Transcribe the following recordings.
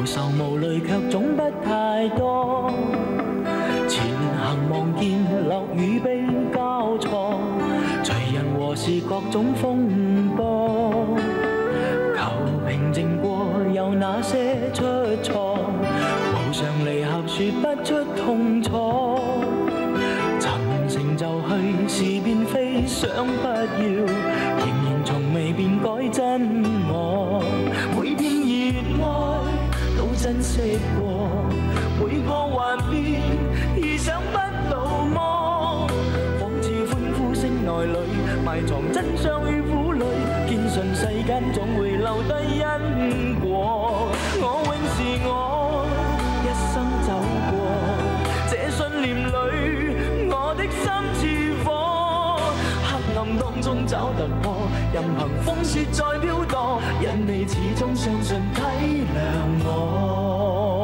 愁無慮卻總不太多。前行望見落雨冰交錯，隨人和事各種風波。求平靜過，有那些出錯，無常離合說不出痛楚。尋成就去，是便非，想不要，仍然從未變改真我。每片熱愛都珍惜過，每個幻變意想不到麼？仿似歡呼聲內裏埋藏真相與苦淚，堅信世間總會留低因果。我永是我，一生走過這信念裏，我的心似火，黑暗當中找突破，任憑風雪再飄蕩，因你始終相信體諒我。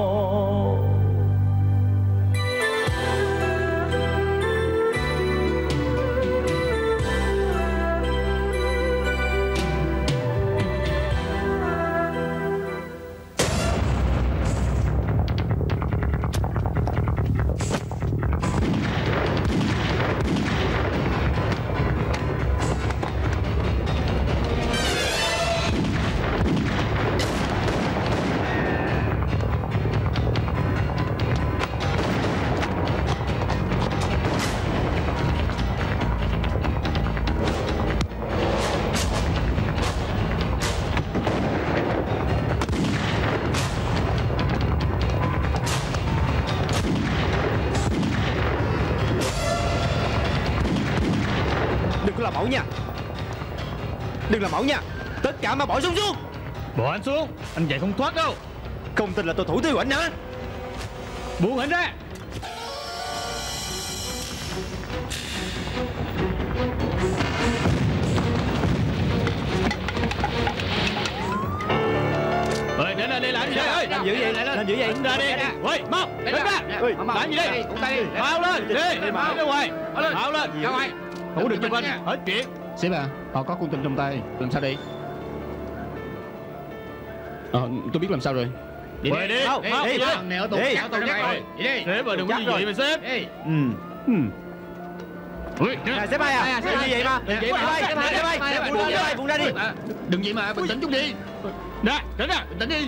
Đừng làm ẩu nha. Tất cả mà bỏ xuống xuống. Bỏ anh xuống, anh chạy không thoát đâu. Không tin là tôi thủ tiêu ảnh hả? Buông anh ra. Ơi, đến đây, đây làm gì đây? Làm giữ gì? Làm giữ gì? Đứng ra đi. Ơi, mau, đứng ra. Làm gì đây? Mau lên, đi. Mau ra ngoài. Mau lên. Thủ được cho anh, hết chuyện. Sếp à, họ có con tin trong tay, làm sao đi? Tôi biết làm sao rồi. Đi đi, đi. Đi. Này ở tù nhắc rồi. Đi đi. Sếp ơi, đừng có như vậy mà sếp. Nè sếp ơi à, sếp như vậy mà. Sếp ơi, buông ra đi. Đừng vậy mà, bình tĩnh chút đi. Nè, tránh ra, bình tĩnh đi.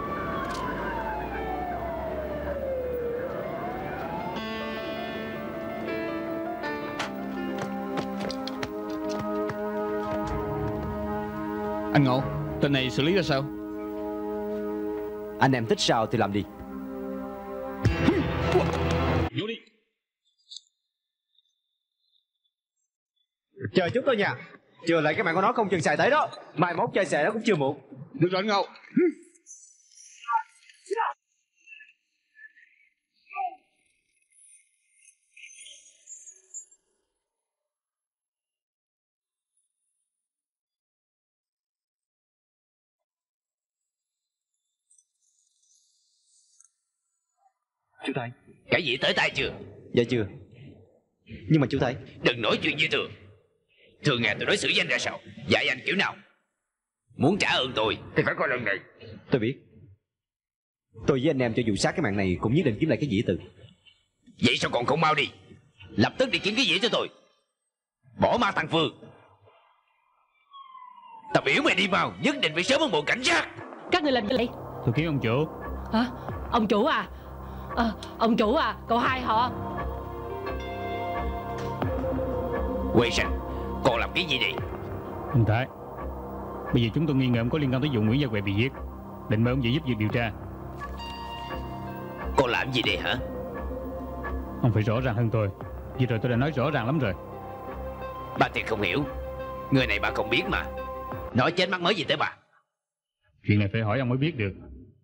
Anh Ngộ, tên này xử lý ra sao? Anh em thích sao thì làm đi. Vô đi. Chờ chút thôi nha. Chờ lại cái mạng của nó không chừng xài tới đó. Mai mốt chơi xài nó cũng chưa muộn. Được rồi anh Ngộ. Chú Thầy. Cái gì tới tay chưa? Dạ chưa. Nhưng mà chú Thầy, Đừng nói chuyện như thường. Thường ngày tôi đối xử với anh ra sao, dạy anh kiểu nào. Muốn trả ơn tôi thì phải coi lần này. tôi biết. Tôi với anh em cho dù sát cái mạng này cũng nhất định kiếm lại cái dĩa từ. Vậy sao còn không mau đi? Lập tức đi kiếm cái dĩa cho tôi. Bỏ ma thằng Phương. Tao biểu mày đi vào, nhất định phải sớm hơn bộ cảnh sát. Các người làm gì? Tôi kiếm ông chủ. Hả? Ông chủ à? Ông chủ à, cậu hai họ. Quê sanh, còn làm cái gì vậy? Anh Thái, bây giờ chúng tôi nghi ngờ ông có liên quan tới vụ Nguyễn Gia Huệ bị giết. Định mời ông về giúp việc điều tra. Còn làm gì đây hả? Ông phải rõ ràng hơn tôi. Vì rồi tôi đã nói rõ ràng lắm rồi. Bà thì không hiểu. Người này bà không biết mà. Nói chết mắc mới gì tới bà? Chuyện này phải hỏi ông mới biết được.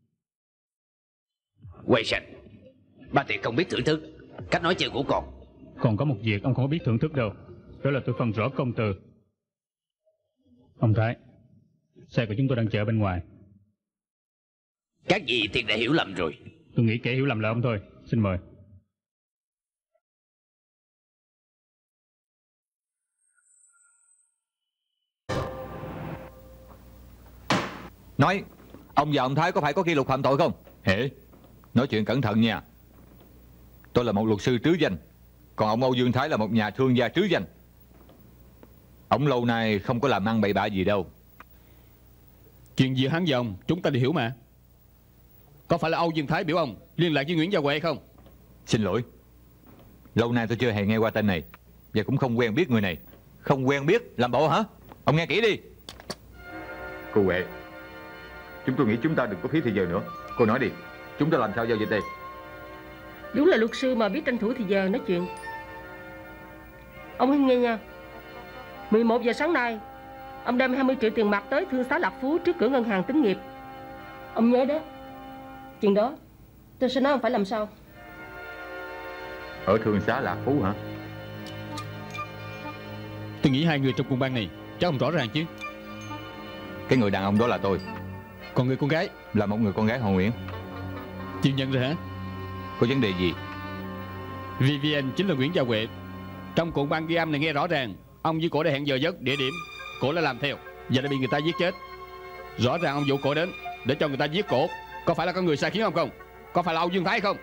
Quay sanh, bà thì không biết thưởng thức cách nói chuyện của con. Còn có một việc ông không có biết thưởng thức đâu. Đó là tôi phân rõ công từ. Ông Thái, xe của chúng tôi đang chờ bên ngoài. Các vị thì đã hiểu lầm rồi. Tôi nghĩ kẻ hiểu lầm là ông thôi. Xin mời. Nói, ông và ông Thái có phải có kỷ luật phạm tội không? Hễ, nói chuyện cẩn thận nha. Tôi là một luật sư trứ danh, còn ông Âu Dương Thái là một nhà thương gia trứ danh. Ông lâu nay không có làm ăn bậy bạ gì đâu. Chuyện gì hắn dòng chúng ta đều hiểu mà. Có phải là Âu Dương Thái biểu ông liên lạc với Nguyễn Gia Huệ không? Xin lỗi, lâu nay tôi chưa hề nghe qua tên này, và cũng không quen biết người này. Không quen biết làm bộ hả? Ông nghe kỹ đi. Cô Huệ, chúng tôi nghĩ chúng ta đừng có phí thời giờ nữa. Cô nói đi, chúng ta làm sao giao dịch đây? Đúng là luật sư mà biết tranh thủ thì giờ nói chuyện. Ông hãy nghe nha. 11 giờ sáng nay ông đem 20 triệu tiền mặt tới Thương xá Lạc Phú trước cửa ngân hàng Tín Nghiệp. Ông nhớ đó. Chuyện đó tôi sẽ nói ông phải làm sao. Ở Thương xá Lạc Phú hả? Tôi nghĩ hai người trong cùng bang này chắc ông rõ ràng chứ. Cái người đàn ông đó là tôi. Còn người con gái là một người con gái họ Nguyễn. Chịu nhận rồi hả? Có vấn đề gì? Vivian chính là Nguyễn Gia Huệ. Trong cuộn băng ghi âm này nghe rõ ràng ông với cổ đã hẹn giờ giấc, địa điểm. Cổ đã làm theo và đã bị người ta giết chết. Rõ ràng ông dụ cổ đến để cho người ta giết cổ. Có phải là có người sai khiến ông không? Có phải là Âu Dương Thái không?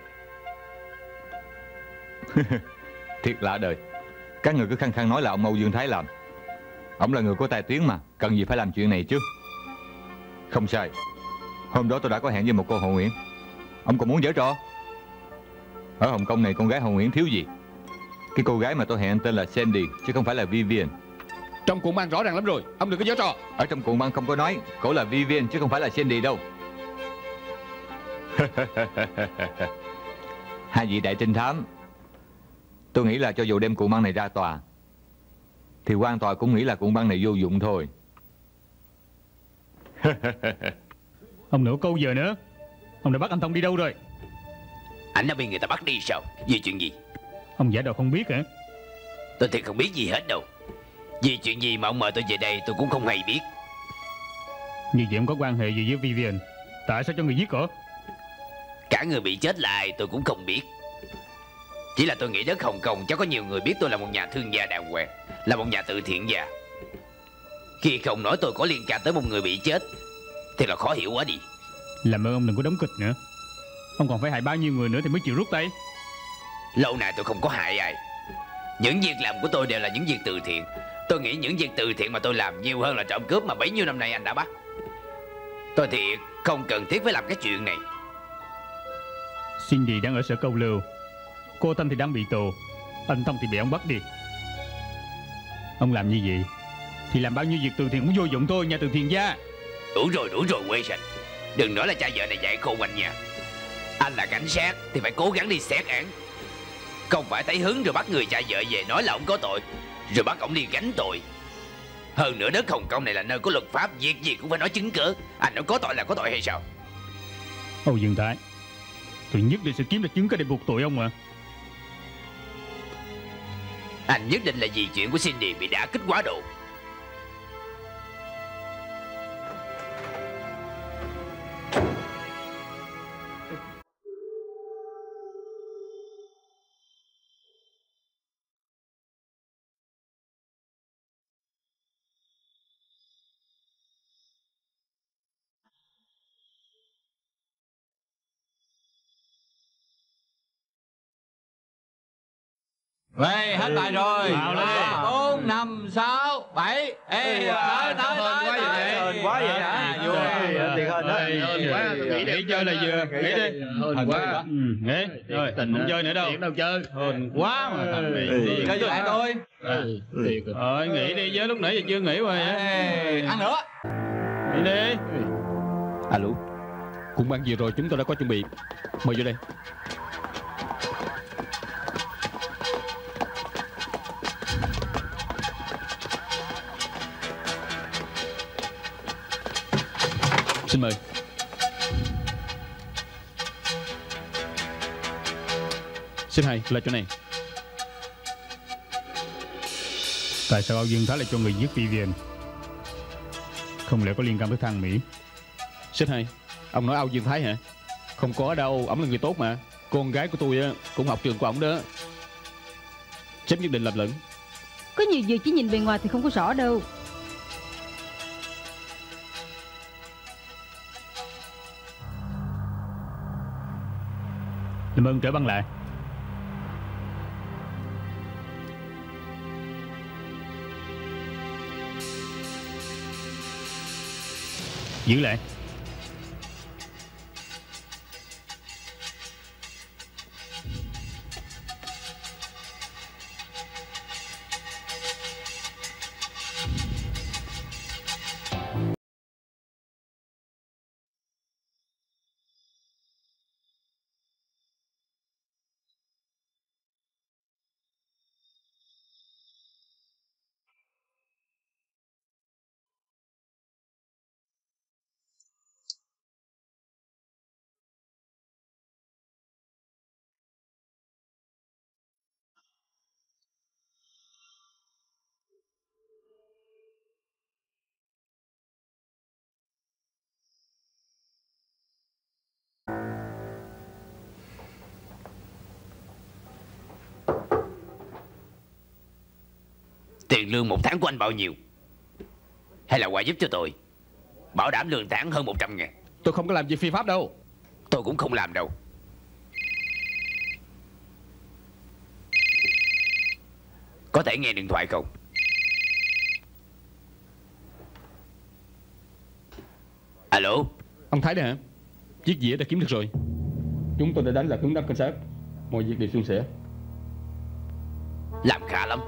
Thiệt lạ đời. Các người cứ khăng khăng nói là ông Âu Dương Thái làm. Ông là người có tài tiếng mà, cần gì phải làm chuyện này chứ. Không sai. Hôm đó tôi đã có hẹn với một cô họ Nguyễn. Ông còn muốn giở trò? Ở Hồng Kông này con gái họ Nguyễn thiếu gì? Cái cô gái mà tôi hẹn tên là Sandy, chứ không phải là Vivian. Trong cuộn băng rõ ràng lắm rồi, ông đừng có giở trò. Ở trong cuộn băng không có nói cổ là Vivian chứ không phải là Sandy đâu. Hai vị đại trinh thám, tôi nghĩ là cho dù đem cuộn băng này ra tòa thì quan tòa cũng nghĩ là cuộn băng này vô dụng thôi. Ông nửa câu giờ nữa. Ông đã bắt anh Thông đi đâu rồi? Anh đã bị người ta bắt đi sao? Vì chuyện gì? Ông giả đò không biết hả? Tôi thì không biết gì hết đâu. Vì chuyện gì mà ông mời tôi về đây tôi cũng không hay biết. Như vậy ông có quan hệ gì với Vivian? Tại sao cho người giết cổ? Cả người bị chết là ai tôi cũng không biết. Chỉ là tôi nghĩ đất Hồng Kông chắc có nhiều người biết tôi là một nhà thương gia đàng hoàng, là một nhà từ thiện gia. Khi không nói tôi có liên can tới một người bị chết thì là khó hiểu quá đi. Làm ơn ông đừng có đóng kịch nữa. Ông còn phải hại bao nhiêu người nữa thì mới chịu rút tay? Lâu nay tôi không có hại ai. Những việc làm của tôi đều là những việc từ thiện. Tôi nghĩ những việc từ thiện mà tôi làm nhiều hơn là trộm cướp mà bấy nhiêu năm nay anh đã bắt. Tôi thiệt không cần thiết phải làm cái chuyện này. Cindy đang ở sở câu lưu, cô Thanh thì đang bị tù, anh Thông thì bị ông bắt đi. Ông làm như vậy thì làm bao nhiêu việc từ thiện cũng vô dụng thôi, nhà từ thiện gia. Đủ rồi Wilson. Đừng nói là cha vợ này dạy khôn anh nha. Anh là cảnh sát thì phải cố gắng đi xét án, không phải thấy hứng rồi bắt người cha vợ về nói là ông có tội rồi bắt ông đi gánh tội. Hơn nữa đất Hồng Kông này là nơi có luật pháp, việc gì cũng phải nói chứng cớ. Anh nói có tội là có tội hay sao? Âu Dương Thái, tôi nhất định sẽ kiếm được chứng cứ để buộc tội ông mà. Anh nhất định là vì chuyện của Cindy bị đả kích quá độ. Vậy hết bài rồi. 4, 5, 6, 7. Ê, nói quá vậy hả? Vui. Tiền hơn đó. Hên quá, tôi nghĩ đi chơi là vừa. Nghĩ đi. Hên quá. Nghĩ. Rồi, tình không chơi nữa đâu. Chuyện đâu chơi. Hên quá mà. Chơi với lại tôi. Rồi, nghỉ đi chứ, lúc nãy giờ chưa nghỉ rồi. Ăn nữa. Đi đi. Alo. Cũng ban vừa rồi chúng tôi đã có chuẩn bị. Mời vô đây. Xin mời. Xin hai, là chỗ này. Tại sao Âu Dương Thái lại cho người giết Vivian? Không lẽ có liên quan tới thằng Mỹ? Xin hai, ông nói Âu Dương Thái hả? Không có đâu, ổng là người tốt mà. Con gái của tôi cũng học trường của ổng đó. Sếp nhất định lập luận. Có nhiều việc chỉ nhìn bề ngoài thì không có rõ đâu. Làm ơn trở băng lại. Giữ lại. Tiền lương một tháng của anh bao nhiêu? Hay là quà giúp cho tôi? Bảo đảm lương tháng hơn 100.000. Tôi không có làm việc phi pháp đâu. Tôi cũng không làm đâu. Có thể nghe điện thoại không? Alo. Ông Thái đây hả? Chiếc dĩa đã kiếm được rồi. Chúng tôi đã đánh lạc hướng đám cảnh sát. Mọi việc đều suôn sẻ. Làm khá lắm.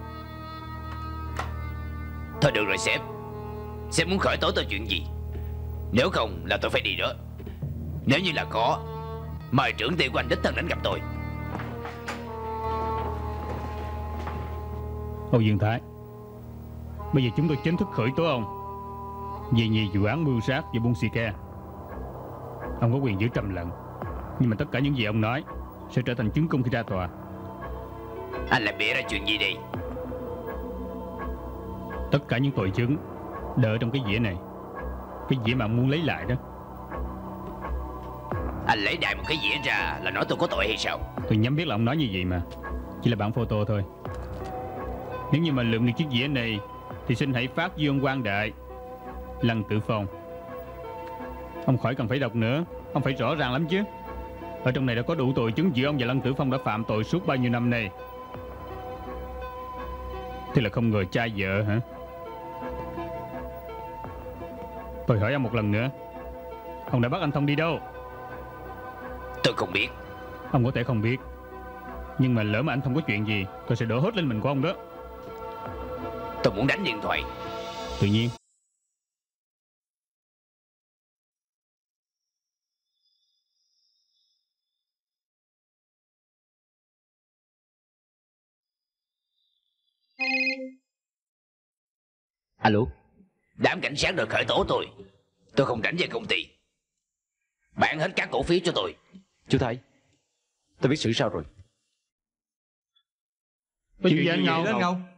Thôi được rồi sếp. Sếp muốn khởi tố tôi chuyện gì? Nếu không là tôi phải đi đó. Nếu như là có, mời trưởng ty của anh đích thân đến gặp tôi. Âu Dương Thái, bây giờ chúng tôi chính thức khởi tố ông vì nhiều vụ án mưu sát và buôn xì ke. Ông có quyền giữ trầm lặng, nhưng mà tất cả những gì ông nói sẽ trở thành chứng cung khi ra tòa. Anh lại bịa ra chuyện gì đi? Tất cả những tội chứng đợi trong cái dĩa này. Cái dĩa mà ông muốn lấy lại đó. Anh lấy đại một cái dĩa ra là nói tôi có tội hay sao? Tôi nhắm biết là ông nói như vậy mà. Chỉ là bản photo thôi. Nếu như mà lượm được chiếc dĩa này thì xin hãy phát dương quang đại. Lăng Tử Phong. Ông khỏi cần phải đọc nữa. Ông phải rõ ràng lắm chứ. Ở trong này đã có đủ tội chứng giữa ông và Lăng Tử Phong đã phạm tội suốt bao nhiêu năm nay. Thế là không ngờ cha vợ hả? Tôi hỏi ông một lần nữa, ông đã bắt anh Thông đi đâu? Tôi không biết. Ông có thể không biết, nhưng mà lỡ mà anh Thông có chuyện gì, tôi sẽ đổ hết lên mình của ông đó. Tôi muốn đánh điện thoại. Tự nhiên. Alo. Đám cảnh sát đòi khởi tố tôi. Tôi không rảnh về công ty. Bán hết các cổ phiếu cho tôi. Chú Thái, tôi biết xử sao rồi. Có chuyện gì anh Ngọc?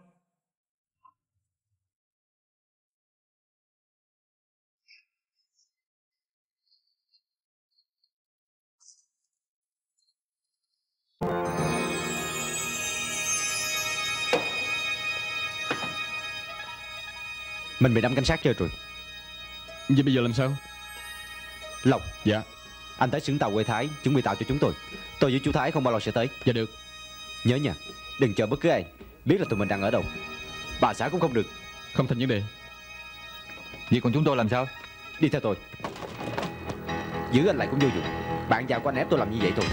Mình bị đám cảnh sát chơi rồi. Vậy bây giờ làm sao? Lộc. Dạ. Anh tới xưởng tàu Quê Thái chuẩn bị tàu cho chúng tôi. Tôi với chú Thái không bao lâu sẽ tới. Dạ được. Nhớ nha, đừng chờ bất cứ ai biết là tụi mình đang ở đâu. Bà xã cũng không được. Không thành vấn đề. Vậy còn chúng tôi làm sao? Đi theo tôi. Giữ anh lại cũng vô dụng. Bạn già của anh ép tôi làm như vậy thôi.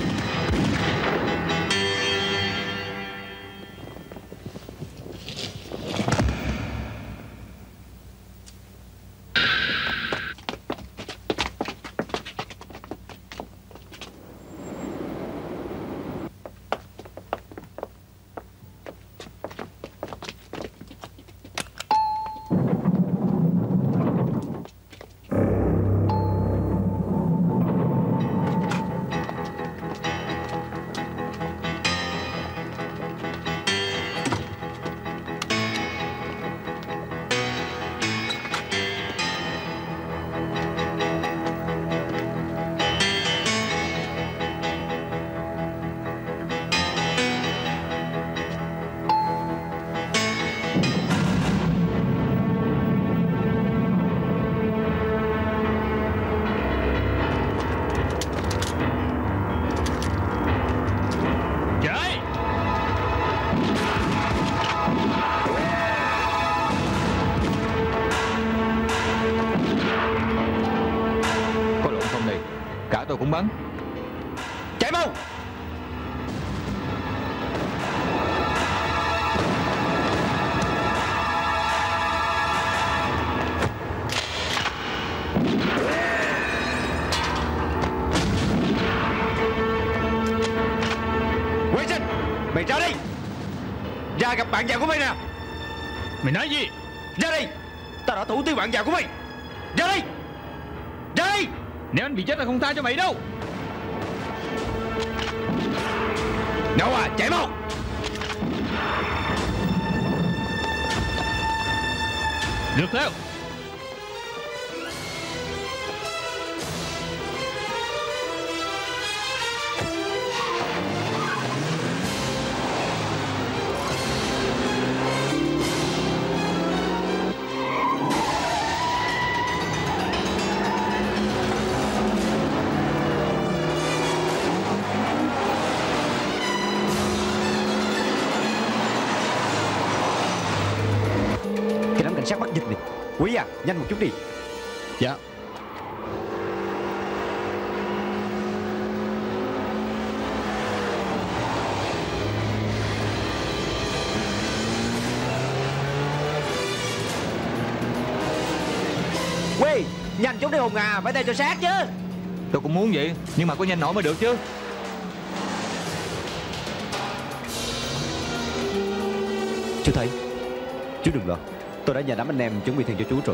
tôi cũng bắn. Chạy mau! Quay sinh! Mày ra đi! Ra gặp bạn già của mày nè! Mày nói gì? Ra đây! Tao đã thủ tiêu bạn già của mày! Ra đây! Ra đây! Nếu anh bị chết là không tha cho mày đâu. Đâu à, chạy mau! Được theo. Cảnh sát bắt dịch này. Quý à, nhanh một chút đi. Dạ. Quý, nhanh chút đi Hùng à, phải tay cho sát chứ. Tôi cũng muốn vậy, nhưng mà có nhanh nổi mới được chứ. Chú thấy, chú đừng lo. Tôi đã nhờ đám anh em chuẩn bị thiền cho chú rồi.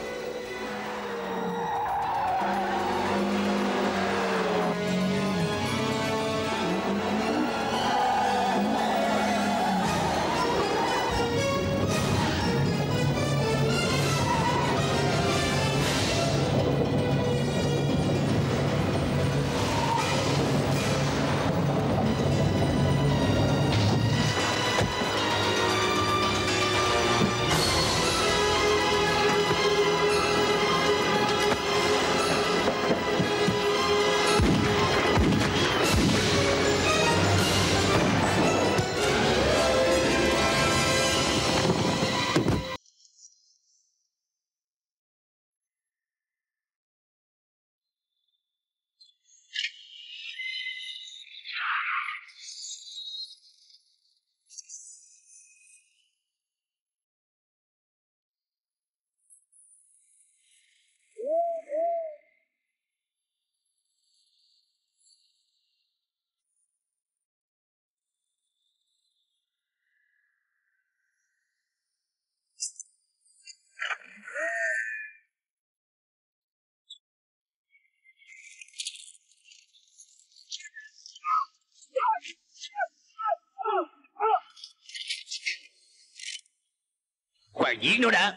Khoan giết nó đã.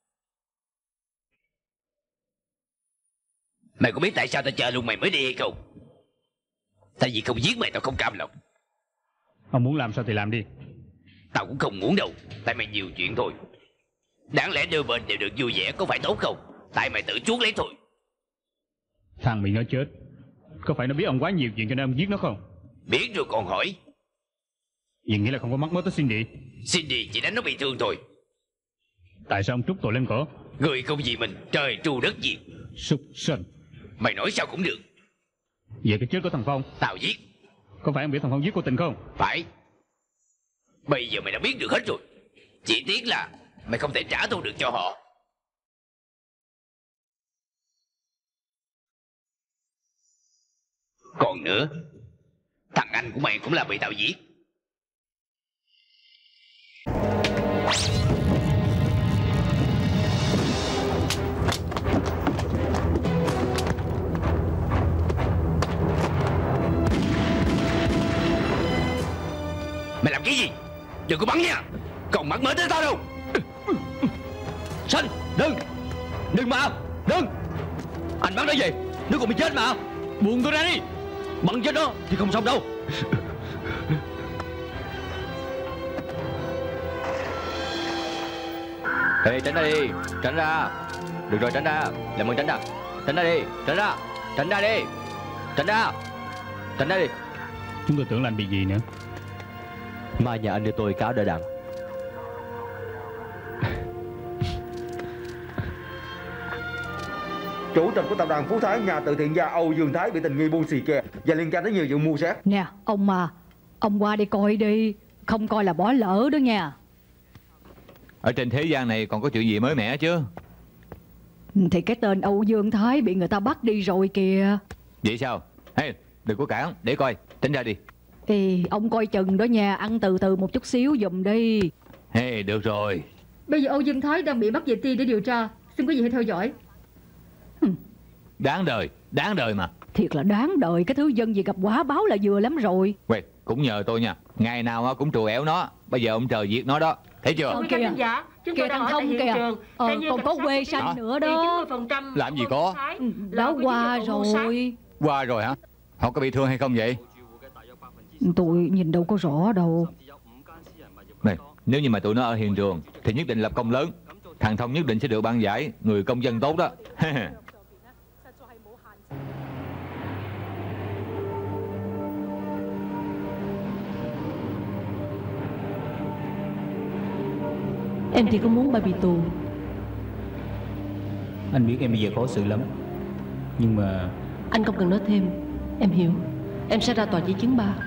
Mày có biết tại sao tao chờ luôn mày mới đi hay không? Tại vì không giết mày tao không cam lòng. Ông muốn làm sao thì làm đi. Tao cũng không muốn đâu. Tại mày nhiều chuyện thôi. Đáng lẽ đôi bên đều được vui vẻ có phải tốt không? Tại mày tự chuốc lấy thôi. Thằng bị nó chết, có phải nó biết ông quá nhiều chuyện cho nên ông giết nó không? Biết rồi còn hỏi. Vậy nghĩa là không có mắc mớ tới Cindy. Cindy chỉ đánh nó bị thương thôi. Tại sao ông trút tội lên cổ? Người không vì mình, trời tru đất diệt. Súc sinh. Mày nói sao cũng được. Về cái chết của thằng Phong. Tao giết. Có phải ông biết thằng Phong giết cô Tình không? Phải. Bây giờ mày đã biết được hết rồi. Chỉ tiếc là mày không thể trả thù được cho họ. Còn nữa, thằng anh của mày cũng là bị tao giết. Mày làm cái gì? Đừng có bắn nha. Còn mắc mớ tới tao đâu. Sinh, đừng mà, đừng. Anh bắn nó gì? Nó còn bị chết mà. Buông tôi ra đi. Bắn chết nó thì không xong đâu. Ê, tránh ra đi, tránh ra. Được rồi, tránh ra. Làm ơn tránh ra. Tránh ra đi, tránh ra. Tránh ra đi. Tránh ra. Tránh ra đi. Chúng tôi tưởng là anh bị gì nữa. Mai nhà anh đưa tôi cáo đỡ đạn. chủ tịch của tập đoàn Phú Thái, nhà từ thiện gia Âu Dương Thái bị tình nghi buôn xì ke và liên can tới nhiều vụ mưu sát. Nè ông à, ông qua đi coi đi, không coi là bỏ lỡ đó nha. Ở trên thế gian này còn có chuyện gì mới mẻ chứ? Thì cái tên Âu Dương Thái bị người ta bắt đi rồi kìa. Vậy sao? Hey, đừng có cản, để coi, tránh ra đi. Ê, ông coi chừng đó nha, ăn từ từ một chút xíu giùm đi. Hey, được rồi. Bây giờ Âu Dương Thái đang bị bắt về ti để điều tra. Xin quý vị hãy theo dõi. Đáng đời mà. Thiệt là đáng đời, cái thứ dân gì gặp quả báo là vừa lắm rồi. Quay, cũng nhờ tôi nha. Ngày nào cũng trù ẻo nó. Bây giờ ông trời giết nó đó. Thấy chưa? Kìa, kìa thằng Thông kìa. Còn có quê xanh nữa đó. Làm gì có? Đã qua rồi. Qua rồi hả? Họ có bị thương hay không vậy? Tôi nhìn đâu có rõ đâu. Này, nếu như mà tụi nó ở hiện trường thì nhất định lập công lớn. Thằng Thông nhất định sẽ được ban giải người công dân tốt đó. Em thì không muốn ba bị tù. Anh biết em bây giờ khó xử lắm, nhưng mà Anh không cần nói thêm. Em hiểu. Em sẽ ra tòa với chứng ba.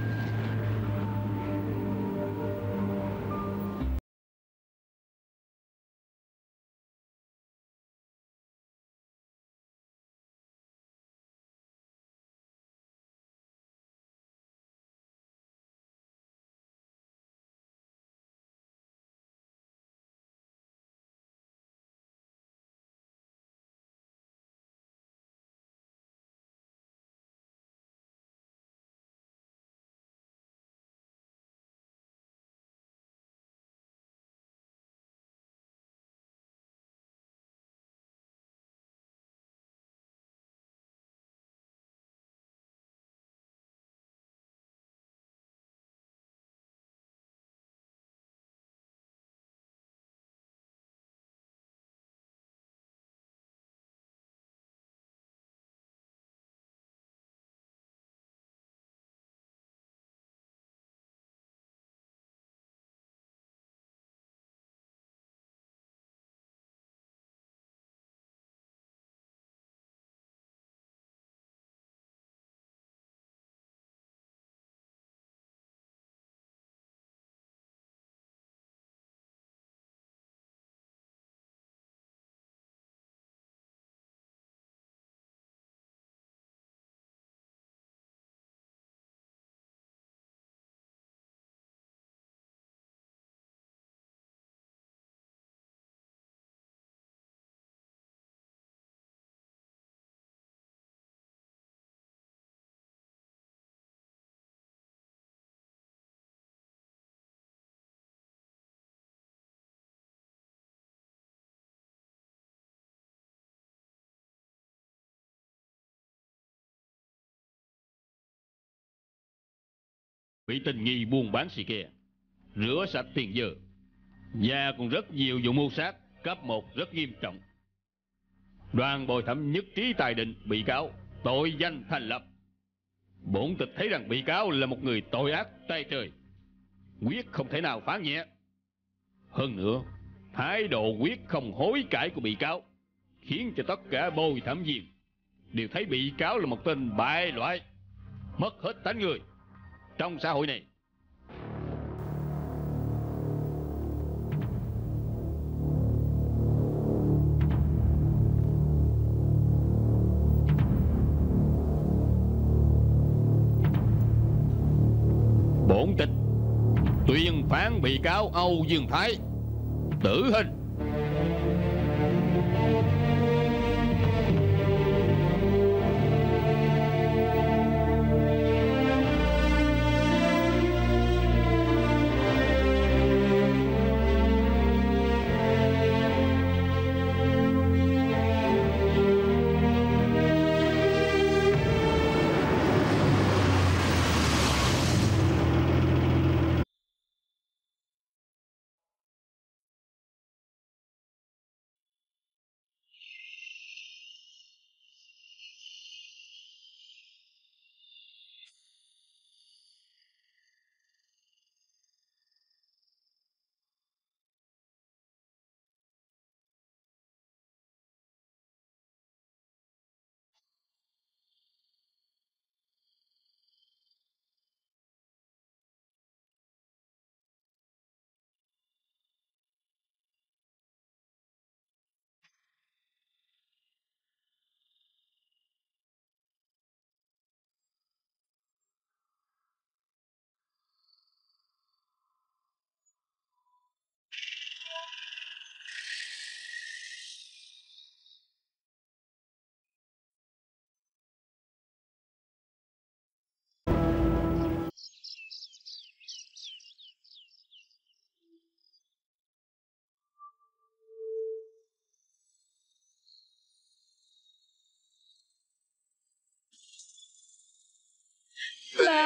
Bị tình nghi buôn bán xì ke, rửa sạch tiền dơ, và còn rất nhiều vụ mưu sát cấp 1 rất nghiêm trọng. Đoàn bồi thẩm nhất trí tài định bị cáo tội danh thành lập. Bổn tịch thấy rằng bị cáo là một người tội ác tay trời, quyết không thể nào phán nhẹ. Hơn nữa, thái độ quyết không hối cải của bị cáo khiến cho tất cả bồi thẩm viên đều thấy bị cáo là một tên bại loại, mất hết tánh người trong xã hội này. Bổn tịch tuyên phán bị cáo Âu Dương Thái tử hình.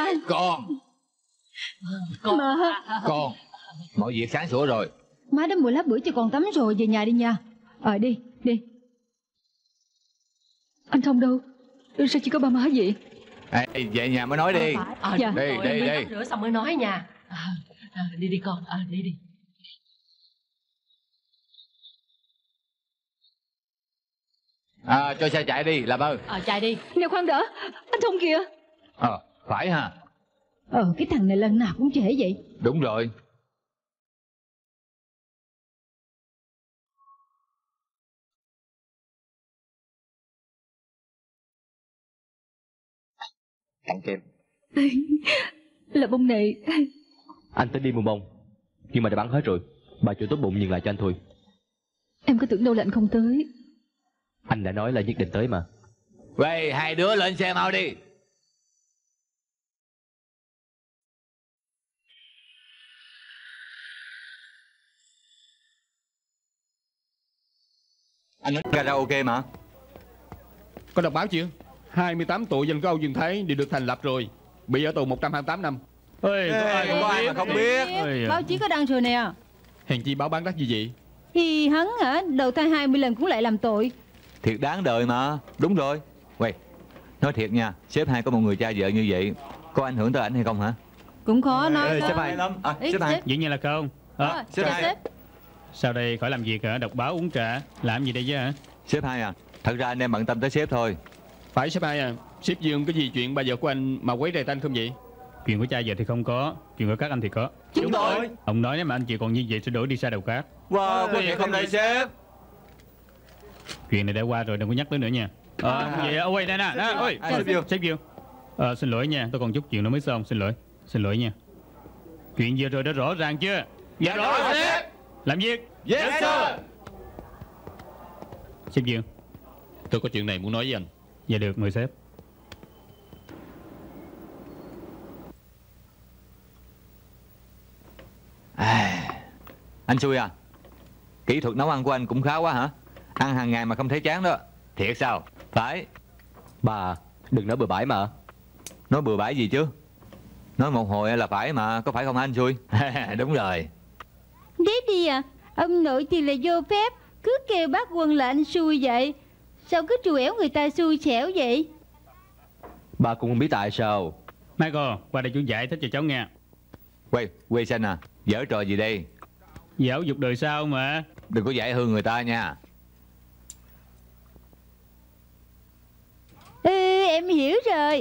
Con, mọi việc sáng sủa rồi. Má đã mua lát bữa cho con tắm rồi, về nhà đi nha. Đi. Anh Thông đâu? Sao chỉ có ba má vậy? Về nhà mới nói đi. Dạ. Đi. Rửa xong mới nói nha. Đi con, đi. Cho xe chạy đi, làm ơn. Chạy đi. Nè khoan đỡ, anh Thông kìa. Phải ha. Cái thằng này lần nào cũng trễ vậy. Đúng rồi. Ăn kem. Là bông này. Anh tính đi mua bông, nhưng mà đã bán hết rồi. Bà chủ tốt bụng nhường lại cho anh thôi. Em có tưởng đâu là anh không tới. Anh đã nói là nhất định tới mà. Vậy hai đứa lên xe mau đi. Anh nói karaoke mà. Có đọc báo chưa? 28 tội danh của Âu Dương Thái đều được thành lập rồi. Bị ở tù 128 năm. Có ai mà không biết. Báo chí có đăng rồi nè. Hèn chi báo bán đắt như vậy. Thì hắn hả, đầu thai 20 lần cũng lại làm tội. Thiệt đáng đời mà. Đúng rồi. Quay, nói thiệt nha, sếp hai có một người cha vợ như vậy, có ảnh hưởng tới ảnh hay không hả? Cũng khó nói. Sếp hai. Sếp hai. Dĩ nhiên là không. Sếp hai. Sau đây khỏi làm việc hả? Đọc báo uống trà. Làm gì đây chứ hả? Sếp hai à, thật ra anh em bận tâm tới sếp thôi. Phải sếp hai à. Sếp Dương có gì chuyện bà vợ của anh mà quấy rầy anh không vậy? Chuyện của cha vợ thì không có, chuyện của các anh thì có. Chúng tôi. Ông nói nếu mà anh chị còn như vậy sẽ đổi đi xa đầu cát. Wow, có chuyện không đây sếp. Chuyện này đã qua rồi, đừng có nhắc tới nữa nha. Vậy ôi đây nè, ôi sếp Dương. Xin lỗi nha, tôi còn chút chuyện nữa mới xong, xin lỗi nha. Chuyện vừa rồi đã rõ ràng chưa? Dạ rõ rồi sếp. Làm việc. Yes sir. Sếp Dương, tôi có chuyện này muốn nói với anh. Dạ được, mời sếp. Anh xui à, kỹ thuật nấu ăn của anh cũng khá quá hả? Ăn hàng ngày mà không thấy chán đó. Thiệt sao? Phải. Bà đừng nói bừa bãi mà. Nói bừa bãi gì chứ? Nói một hồi là phải mà, có phải không anh xui? Đúng rồi. Daddy à, ông nội thì là vô phép, cứ kêu bác Quân là anh xui vậy. Sao cứ trù ẻo người ta xui xẻo vậy? Bà cũng không biết tại sao. Michael, qua đây chú giải thích cho cháu nghe. Quay xanh à, giở trò gì đây? Giáo dục đời sau mà. Đừng có dạy hư người ta nha. Em hiểu rồi.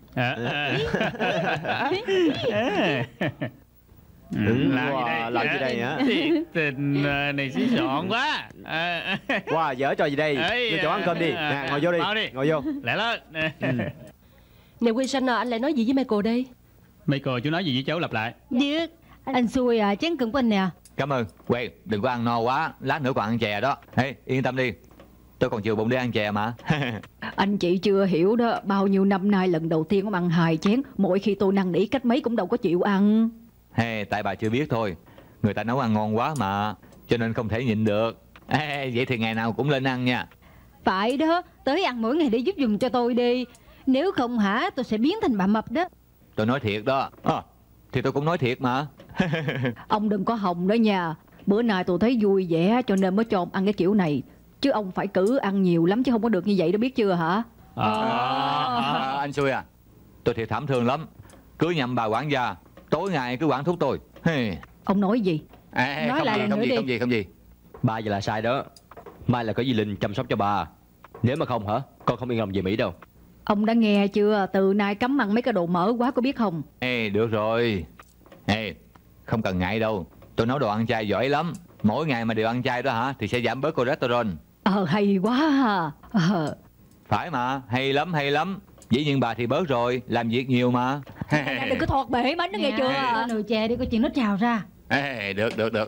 Làm gì đây hả? Thiệt tình này xí xọn quá. Wow, giở trò gì đây? Vô chỗ ăn cơm đi. Nè, ngồi vô đi. Ngồi vô. Lẹ lên. Nè Wilson à, anh lại nói gì với Michael đây? Michael, chú nói gì với cháu lặp lại. Được. Anh xui à, chén cơm của anh nè. Cảm ơn. Quay, đừng có ăn no quá, lát nữa còn ăn chè đó. Yên tâm đi, tôi còn chừa bụng để ăn chè mà. Anh chị chưa hiểu đó, bao nhiêu năm nay lần đầu tiên ông ăn 2 chén. Mỗi khi tôi năn nỉ cách mấy cũng đâu có chịu ăn. Tại bà chưa biết thôi. Người ta nấu ăn ngon quá mà, cho nên không thể nhịn được. Vậy thì ngày nào cũng lên ăn nha. Phải đó, tới ăn mỗi ngày để giúp giùm cho tôi đi. Nếu không hả, tôi sẽ biến thành bà mập đó. Tôi nói thiệt đó. Thì tôi cũng nói thiệt mà. Ông đừng có hòng đó nha. Bữa nay tôi thấy vui vẻ cho nên mới cho ông ăn cái kiểu này. Chứ ông phải cử ăn nhiều lắm chứ không có được như vậy đó, biết chưa hả? Anh xui à, tôi thiệt thảm thương lắm. Cứ nhầm bà quản gia, tối ngày cứ quản thúc tôi. Ông nói gì? Nói lại lần nữa đi. Không gì. Ba giờ là sai đó. Mai là có Di Linh chăm sóc cho bà. Nếu mà không hả, con không yên lòng về Mỹ đâu. Ông đã nghe chưa? Từ nay cấm ăn mấy cái đồ mỡ quá, có biết không? Được rồi. Không cần ngại đâu, tôi nấu đồ ăn chay giỏi lắm. Mỗi ngày mà đều ăn chay đó hả thì sẽ giảm bớt cholesterol. Hay quá ha. Phải mà, hay lắm. Dĩ nhiên bà thì bớt rồi, làm việc nhiều mà. Đừng có thọt bể bánh đó nghe chưa? Nồi chè đi, có chuyện nó trào ra. Được.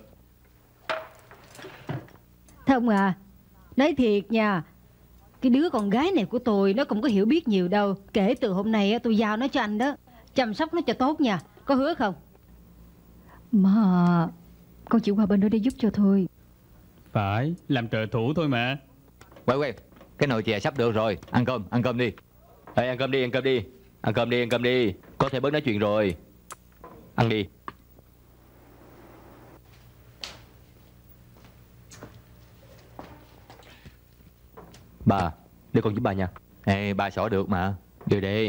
Thông à, nói thiệt nha, cái đứa con gái này của tôi nó không có hiểu biết nhiều đâu. Kể từ hôm nay tôi giao nó cho anh đó, chăm sóc nó cho tốt nha. Có hứa không? Mà con chịu qua bên đó để giúp cho thôi. Phải, làm trợ thủ thôi mà. Quay, cái nồi chè sắp được rồi. Ăn cơm đi. Ăn cơm đi. Ăn cơm đi. Có thể bớt nói chuyện rồi. Ăn đi. Bà, để con giúp bà nha. Ê, bà xỏ được mà. Đưa đi.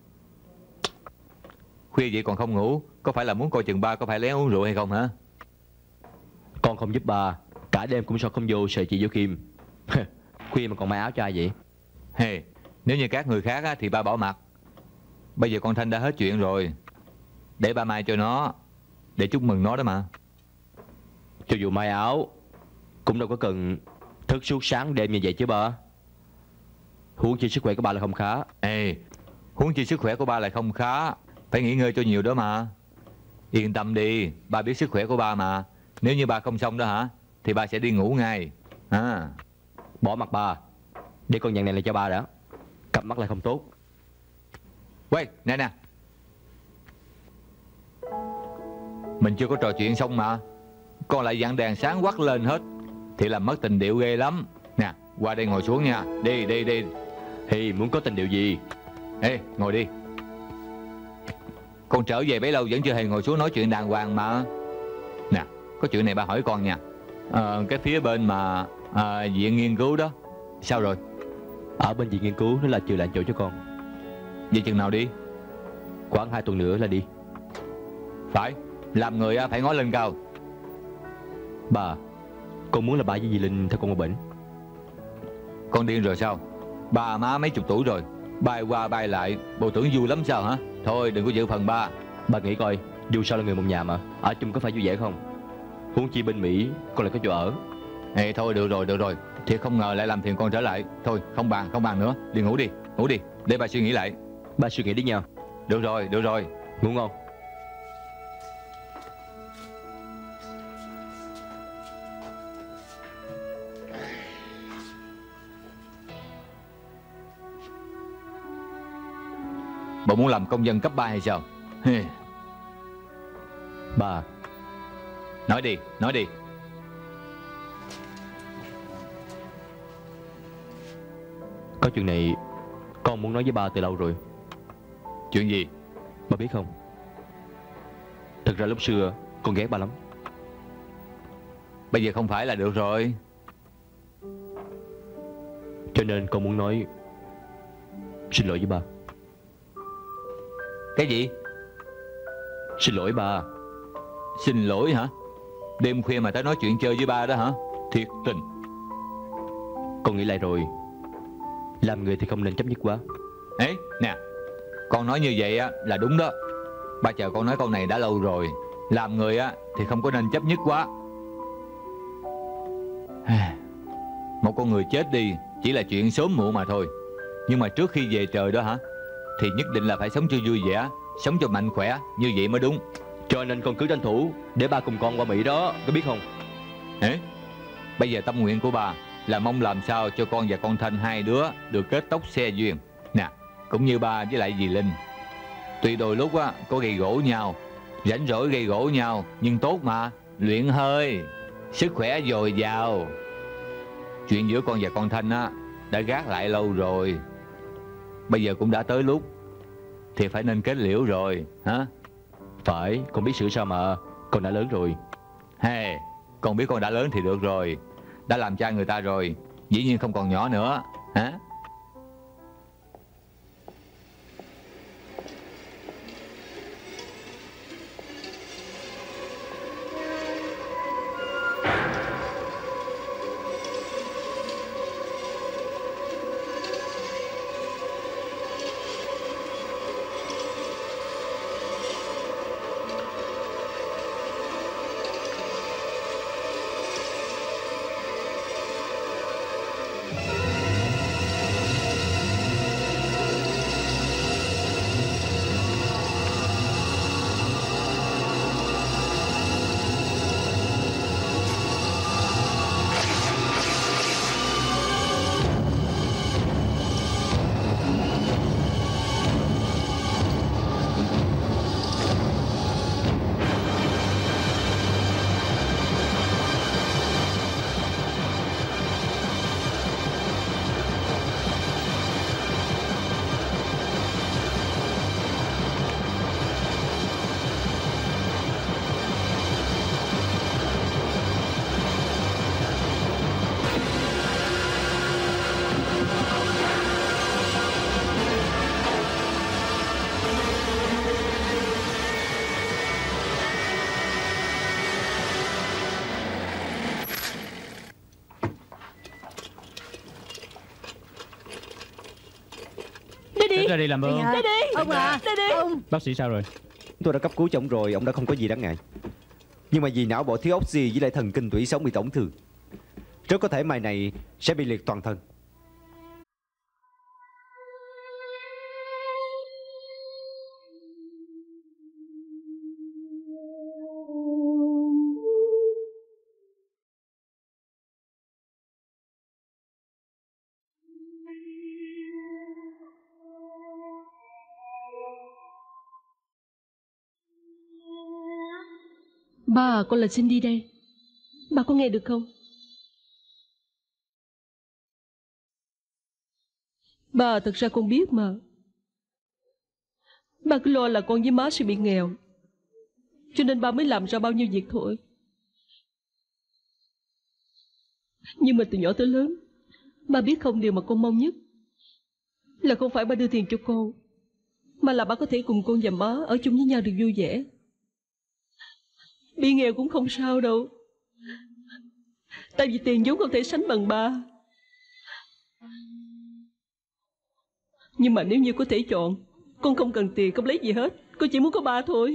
Khuya vậy còn không ngủ, có phải là muốn coi chừng ba có phải lén uống rượu hay không hả? Con không giúp bà, cả đêm cũng so không vô sợi chị vô kim. Khuya mà còn may áo cho ai vậy? Hey, nếu như các người khác á, thì ba bỏ mặt. Bây giờ con Thanh đã hết chuyện rồi, để ba may cho nó, để chúc mừng nó đó mà. Cho dù may áo cũng đâu có cần thức suốt sáng đêm như vậy chứ ba. Huống chi sức khỏe của ba là không khá. Ê, huống chi sức khỏe của ba lại không khá, phải nghỉ ngơi cho nhiều đó mà. Yên tâm đi, ba biết sức khỏe của ba mà. Nếu như ba không xong đó hả, thì ba sẽ đi ngủ ngay. Bỏ mặt ba, để con nhận này lại cho ba đã. Cặp mắt lại không tốt. Quay, nè. Mình chưa có trò chuyện xong mà con lại dặn đèn sáng quắt lên hết, thì làm mất tình điệu ghê lắm. Nè, qua đây ngồi xuống nha. Đi. Thì muốn có tình điệu gì? Ê, ngồi đi. Con trở về bấy lâu vẫn chưa hề ngồi xuống nói chuyện đàng hoàng mà. Nè, có chuyện này ba hỏi con nha. Cái phía bên mà viện nghiên cứu đó, sao rồi? Ở bên viện nghiên cứu nó là trừ lại chỗ cho con. Vậy chừng nào đi? Khoảng 2 tuần nữa là đi. Phải, làm người phải ngó lên cao. Bà, con muốn là bà với dì Linh theo con một bệnh. Con điên rồi sao? Ba má mấy chục tuổi rồi, bay qua bay lại, bộ tưởng vui lắm sao hả? Thôi đừng có giữ phần ba. Bà nghĩ coi, dù sao là người một nhà mà, ở chung có phải vui vẻ không? Huống chi bên Mỹ con lại có chỗ ở. Ê thôi được rồi. Thiệt không ngờ lại làm phiền con trở lại. Thôi không bàn nữa, đi ngủ đi, để ba suy nghĩ lại. Ba suy nghĩ đi nha. Được rồi. Ngủ ngon. Bộ muốn làm công dân cấp 3 hay sao? Bà, nói đi. Có chuyện này con muốn nói với ba từ lâu rồi. Chuyện gì? Ba biết không, thực ra lúc xưa con ghét ba lắm. Bây giờ không phải là được rồi. Cho nên con muốn nói xin lỗi với ba. Cái gì? Xin lỗi ba. Xin lỗi hả? Đêm khuya mà tới nói chuyện chơi với ba đó hả? Thiệt tình. Con nghĩ lại rồi, làm người thì không nên chấp nhất quá. Ê, nè, con nói như vậy là đúng đó. Ba chờ con nói câu này đã lâu rồi. Làm người thì không có nên chấp nhất quá. Một con người chết đi chỉ là chuyện sớm muộn mà thôi. Nhưng mà trước khi về trời đó hả, thì nhất định là phải sống cho vui vẻ, sống cho mạnh khỏe, như vậy mới đúng. Cho nên con cứ tranh thủ để ba cùng con qua Mỹ đó, có biết không? Bây giờ tâm nguyện của ba là mong làm sao cho con và con Thanh hai đứa được kết tóc xe duyên. Nè, cũng như ba với lại dì Linh. Tuy đôi lúc có gây gỗ nhau, rảnh rỗi gây gỗ nhau, nhưng tốt mà, luyện hơi, sức khỏe dồi dào. Chuyện giữa con và con Thanh đã gác lại lâu rồi. Bây giờ cũng đã tới lúc thì phải nên kết liễu rồi hả? Phải, con biết sửa sao mà, con đã lớn rồi. Con biết con đã lớn thì được rồi. Đã làm cha người ta rồi, dĩ nhiên không còn nhỏ nữa hả? đây làm ơn. Đây đi. Ông à, đây đi. Ông. Bác sĩ sao rồi? Tôi đã cấp cứu cho ông rồi, ông đã không có gì đáng ngại. Nhưng mà vì não bộ thiếu oxy với lại thần kinh tủy sống bị tổn thương, rất có thể mai này sẽ bị liệt toàn thân. Ba, con là Cindy đây. Ba có nghe được không? Ba, thật ra con biết mà. Ba cứ lo là con với má sẽ bị nghèo, cho nên ba mới làm ra bao nhiêu việc thôi. Nhưng mà từ nhỏ tới lớn, ba biết không, điều mà con mong nhất là không phải ba đưa tiền cho con, mà là ba có thể cùng con và má ở chung với nhau được vui vẻ. Bị nghèo cũng không sao đâu, tại vì tiền vốn không thể sánh bằng ba. Nhưng mà nếu như có thể chọn, con không cần tiền, không lấy gì hết. Con chỉ muốn có ba thôi.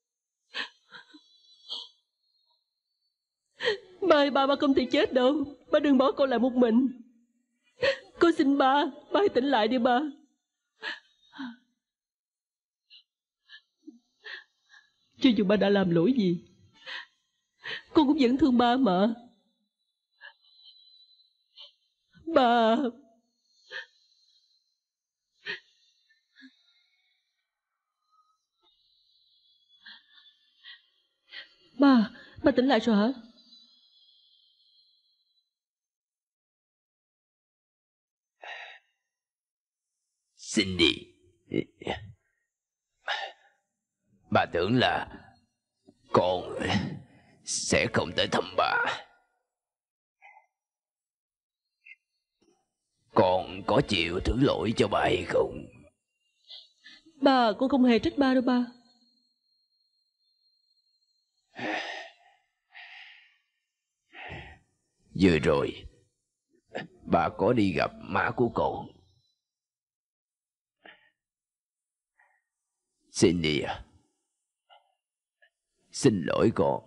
Ba ơi, ba không thể chết đâu. Ba đừng bỏ con lại một mình. Con xin ba hãy tỉnh lại đi ba. Cho dù ba đã làm lỗi gì, con cũng vẫn thương ba mà. Ba. Ba tỉnh lại rồi hả? Cindy, bà tưởng là con sẽ không tới thăm bà. Con có chịu thứ lỗi cho bà hay không? Ba, con không hề trách ba đâu ba. Vừa rồi bà có đi gặp má của con. Cindy à, xin lỗi con.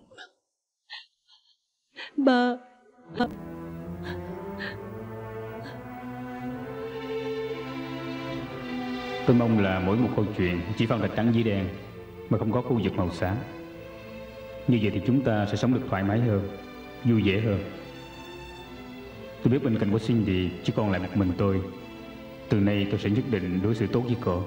Ba. Tôi mong là mỗi một câu chuyện chỉ phân thành trắng với đen, mà không có khu vực màu xám. Như vậy thì chúng ta sẽ sống được thoải mái hơn, vui vẻ hơn. Tôi biết bên cạnh của Cindy chỉ còn lại một mình tôi. Từ nay tôi sẽ nhất định đối xử tốt với cô.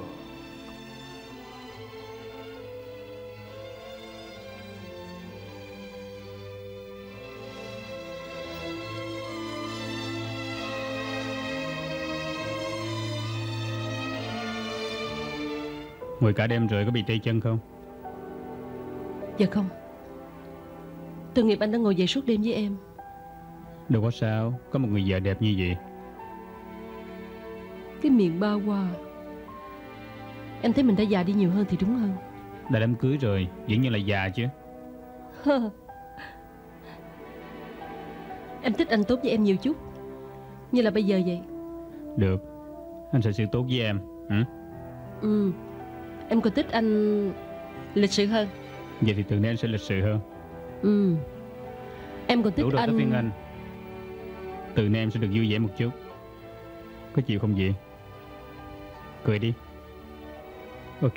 Ngồi cả đêm rồi có bị tê chân không? Dạ không. Từ nghiệp anh đã ngồi dậy suốt đêm với em. Đâu có sao, có một người vợ đẹp như vậy. Cái miệng ba qua. Em thấy mình đã già đi nhiều hơn thì đúng hơn. Đã đám cưới rồi, vẫn như là già chứ. Em thích anh tốt với em nhiều chút, như là bây giờ vậy. Được, anh sẽ xử tốt với em. Ừ. Em còn thích anh lịch sự hơn. Vậy thì từ nay anh sẽ lịch sự hơn. Ừ. Em còn thích đủ rồi, anh. tới phiên anh. Từ nay em sẽ được vui vẻ một chút. Có chịu không vậy? Cười đi. Ok.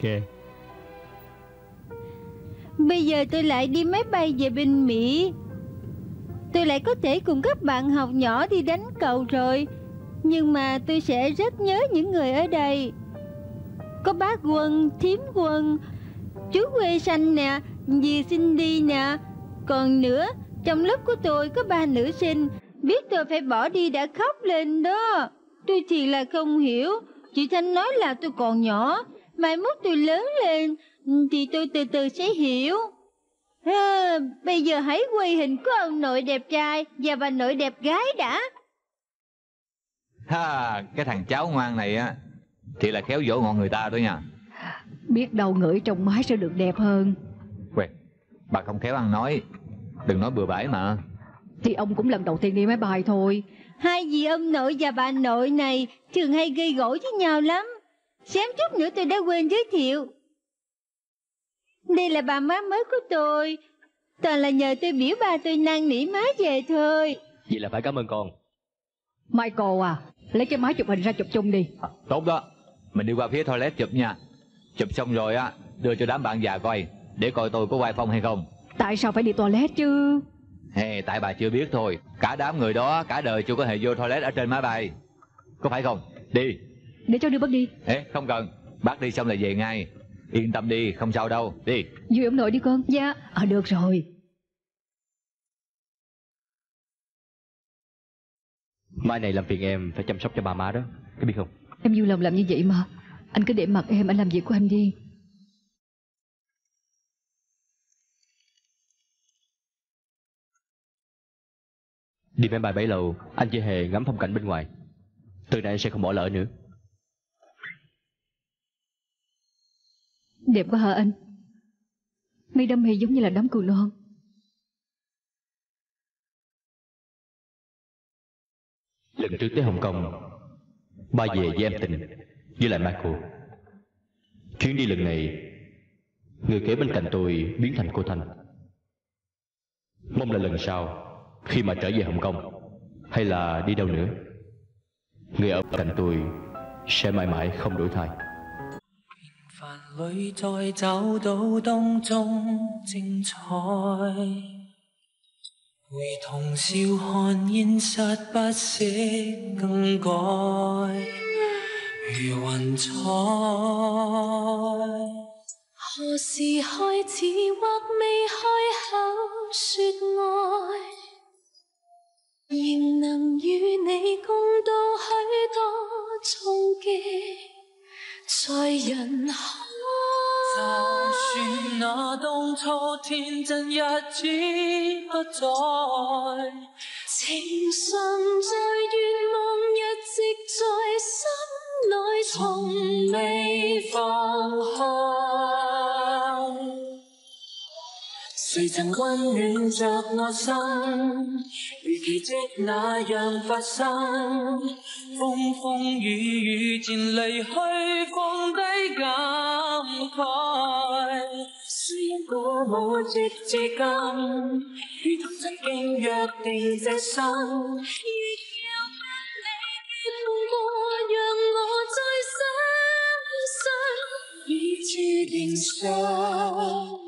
Bây giờ tôi lại đi máy bay về bên Mỹ. Tôi lại có thể cùng các bạn học nhỏ đi đánh cầu rồi. Nhưng mà tôi sẽ rất nhớ những người ở đây. Có bác Quân, thím Quân, chú Quê Xanh nè, dì Cindy nè. Còn nữa, trong lớp của tôi có 3 nữ sinh. Biết tôi phải bỏ đi đã khóc lên đó. Tôi thì là không hiểu. Chị Thanh nói là tôi còn nhỏ, mai mốt tôi lớn lên thì tôi từ từ sẽ hiểu. Bây giờ hãy quay hình của ông nội đẹp trai và bà nội đẹp gái đã. Cái thằng cháu ngoan này á thì là khéo dỗ ngọn người ta đó nha. Biết đâu ngửi trong mái sẽ được đẹp hơn. Quẹt, bà không khéo ăn nói, đừng nói bừa bãi mà. Thì ông cũng lần đầu tiên đi máy bay thôi. Hai dì ông nội và bà nội này thường hay gây gổ với nhau lắm. Xém chút nữa tôi đã quên giới thiệu. Đây là bà má mới của tôi. Toàn là nhờ tôi biểu ba tôi năn nỉ má về thôi. Vậy là phải cảm ơn con. Michael à, lấy cái máy chụp hình ra chụp chung đi. Tốt đó. Mình đi qua phía toilet chụp nha. Chụp xong rồi á, đưa cho đám bạn già coi, để coi tôi có oai phong hay không. Tại sao phải đi toilet chứ? Tại bà chưa biết thôi. Cả đám người đó cả đời chưa có hề vô toilet ở trên máy bay. Có phải không? Đi. Để cho đưa bác đi. Không cần. Bác đi xong là về ngay. Yên tâm đi, không sao đâu. Đi. Vui ông nội đi con. Dạ. Được rồi. Mai này làm phiền em phải chăm sóc cho bà má đó, có biết không? Em vui lòng làm như vậy mà. Anh cứ để mặc em, anh làm việc của anh đi. Đi máy bay bấy lâu, anh chỉ hề ngắm phong cảnh bên ngoài. Từ nay anh sẽ không bỏ lỡ nữa. Đẹp quá hả anh? Mây đâm hay giống như là đám cừu non. Lần trước tới Hồng Kông, ba về với em Tình với lại Michael. Chuyến đi lần này, người kế bên cạnh tôi biến thành cô Thanh. Mong là lần sau, khi mà trở về Hồng Kông hay là đi đâu nữa, người ở cạnh tôi sẽ mãi mãi không đổi thay. 凡里再找到當中精彩，會同笑看現實不惜更改，如雲彩。 何時開始或未開口說愛，仍能與你共度許多衝擊。在人海， 就算那當初天真日子不再， 情深在願望一直在心內，從未放開。誰曾溫暖着我心，如奇蹟那樣發生。風風雨雨漸離去，放低感慨。雖因鼓舞直至今，如同曾經約定這生，亦要跟你結過，讓我再相信，已注定上。